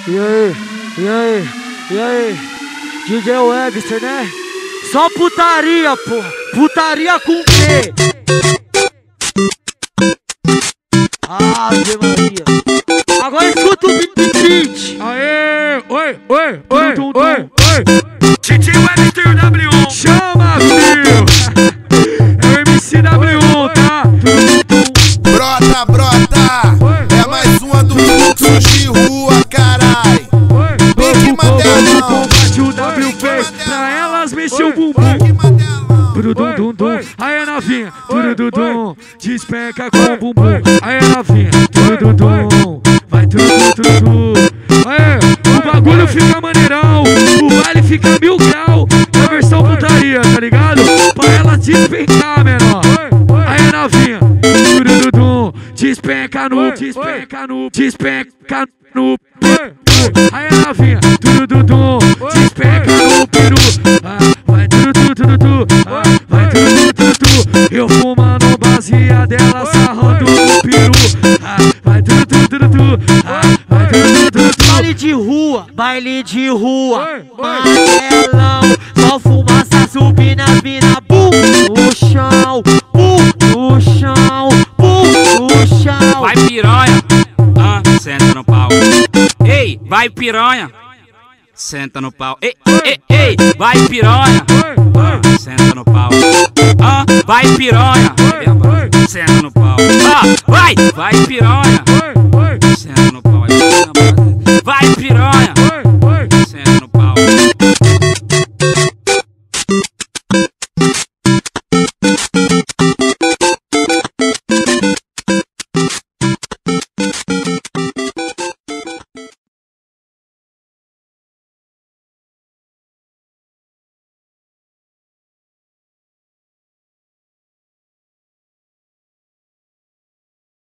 E aí, e aí, e aí? DJ Webster, né? Só putaria, porra. Putaria com quê? Ave Maria. Agora escuta o beat. Aê, oi, oi, oi, Tum, tum, oi, tum. oi. DJ Webster W1. Chama, filho. É o MCW1, tá? Brota, brota, é mais uma do fluxo de rua, carai. Big Mandelão, Combate o WP, pra elas mexeu o bumbum. Turudum, aí novinha, turudum, despenca com o bumbum. Aí novinha, turudum, vai turudum. Aí, o bagulho fica maneirão, o baile fica 1000 grau. Na versão putaria, tá ligado? Pra ela despencar, menor. Aí novinha, turudum, despenca no. Aí novinha, turudum, despenca no peru. Vai turutu, vai turutu. Eu fumando baseada dela sarrando no peru. Vai turutu, vai turutu. Baile de rua, Mandelão. Só fumaça subindo as mina, bum, no chão, no chão, no chão. Vai piranha, senta no pau. Ei, vai piranha, senta no pau. Ei, vai piranha, senta no pau. Vai piranha, senta no pau. Vai piranha,